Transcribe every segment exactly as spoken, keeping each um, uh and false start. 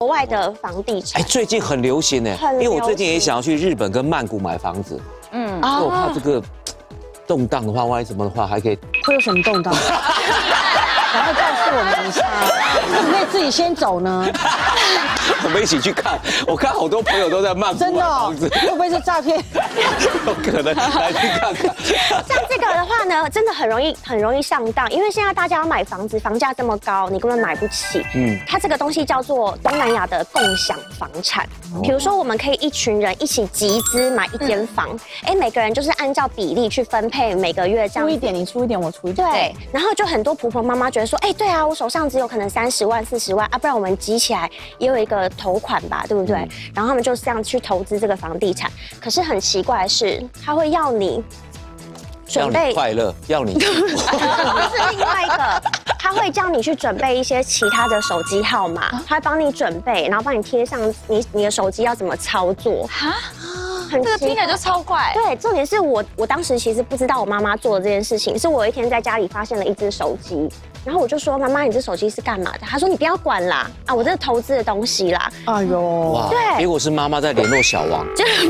国外的房地产。 哎，最近很流行哎，因为我最近也想要去日本跟曼谷买房子，嗯，因为我怕这个动荡的话，万一什么的话，还可以会有什么动荡？赶快告诉我们一下，你可以自己先走呢。 我们一起去看，我看好多朋友都在曼谷买房子， 会不会是诈骗？ 有可能，来去看看。 像这个的话呢，真的很容易很容易上当，因为现在大家要买房子，房价这么高，你根本买不起。嗯，它这个东西叫做东南亚的共享房产。比如说，我们可以一群人一起集资买一间房，哎，每个人就是按照比例去分配，每个月这样。 出一点，你出一点，我出一点。 对，然后就很多婆婆妈妈觉得说，哎，对啊，我手上只有可能三十万、四十万啊，不然我们集起来也有一个头款吧，对不对？然后他们就这样去投资这个房地产。可是很奇怪的是，他会要你准备快乐，要你， 这是另外一个，他会叫你去准备一些其他的手机号码，他会帮你准备，然后帮你贴上你你的手机要怎么操作。哈， 这个听起来就超怪。 对，重点是我我当时其实不知道我妈妈做的这件事情，是我有一天在家里发现了一只手机。然后我就说：“妈妈，你这手机是干嘛的？”她说：“你不要管啦，啊，我这是投资的东西啦。” 哎呦， 哇，对，结果是妈妈在联络小王，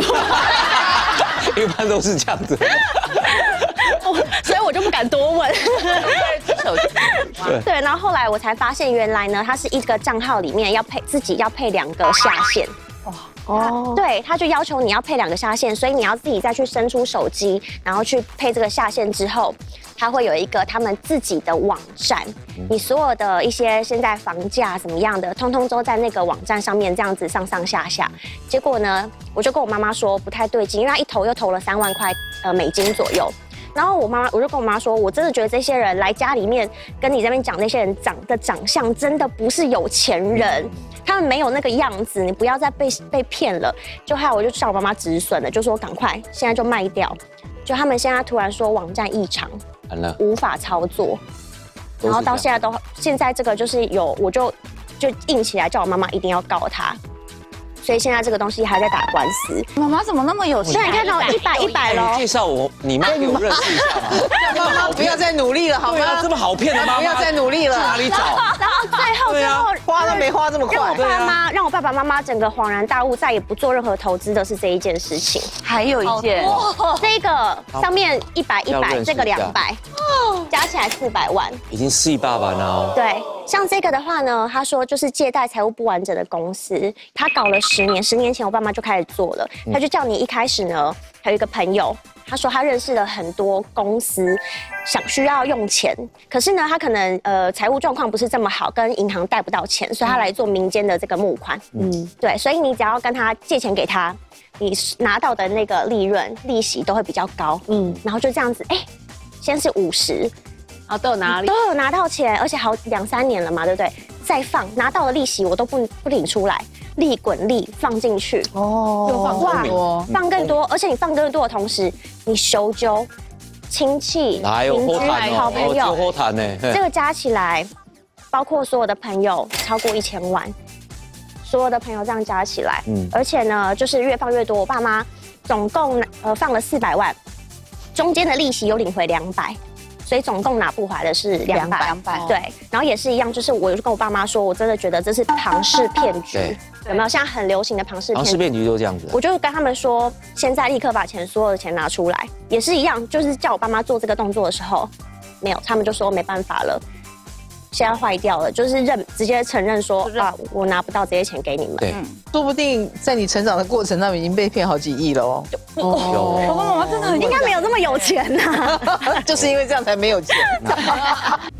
一般都是这样子， 所以我就不敢多问。 手机， 对，然后后来我才发现，原来呢，它是一个账号里面要配自己要配两个下线。哇哦，对，他就要求你要配两个下线，所以你要自己再去伸出手机，然后去配这个下线之后，它会有一个他们自己的网站，你所有的一些现在房价怎么样的，通通都在那个网站上面这样子上上下下。结果呢，我就跟我妈妈说不太对劲，因为她一投又投了三万块呃美金左右。然后我妈妈，我就跟我妈说，我真的觉得这些人来家里面跟你这边讲，那些人长的长相真的不是有钱人，他们没有那个样子，你不要再被被骗了。就害我就向我妈妈止损了，就说赶快现在就卖掉。就他们现在突然说网站异常，无法操作，然后到现在都现在这个就是有，我就就硬起来叫我妈妈一定要告他。所以现在这个东西还在打官司。 妈妈怎么那么有钱？ 现在你看到一百一百喽。 介绍我你妈给我认识一下嘛。 妈妈不要再努力了，好吗？ 这么好骗的妈妈， 不要再努力了。 哪里找？ 然后最后最后花都没花这么快。 让我爸妈让我爸爸妈妈整个恍然大悟，再也不做任何投资的是这一件事情。 还有一件， 这个上面一百一百，这个两百，加起来四百万， 已经四百万了。 对。像这个的话呢，他说就是借贷财务不完整的公司，他搞了十年，十年前我爸妈就开始做了，他就叫你一开始呢，还有一个朋友，他说他认识了很多公司，想需要用钱，可是呢，他可能呃财务状况不是这么好，跟银行贷不到钱，所以他来做民间的这个募款，嗯，对，所以你只要跟他借钱给他，你拿到的那个利润利息都会比较高，嗯，然后就这样子，哎，先是五十。 啊，都有拿都有拿到钱，而且好两三年了嘛，对不对？再放拿到的利息我都不不领出来，利滚利放进去， 哦， 又放更多，放更多，而且你放更多的同时，你修纠亲戚、邻居、好朋友，这个加起来，包括所有的朋友超过一千万，所有的朋友这样加起来，嗯，而且呢，就是越放越多。我爸妈总共呃放了四百万，中间的利息有领回两百。所以总共拿不回来的是两百，两百对，然后也是一样，就是我就跟我爸妈说，我真的觉得这是庞氏骗局，有没有？现在很流行的庞氏骗局， 庞氏骗局都这样子。 我就跟他们说，现在立刻把钱所有的钱拿出来，也是一样，就是叫我爸妈做这个动作的时候，没有，他们就说没办法了。现在坏掉了，就是认直接承认说啊，我拿不到这些钱给你们。 对， 说不定在你成长的过程当中已经被骗好几亿了哦。 哦，爸爸妈妈真的很应该没有这么有钱呐， 就是因为这样才没有钱呐。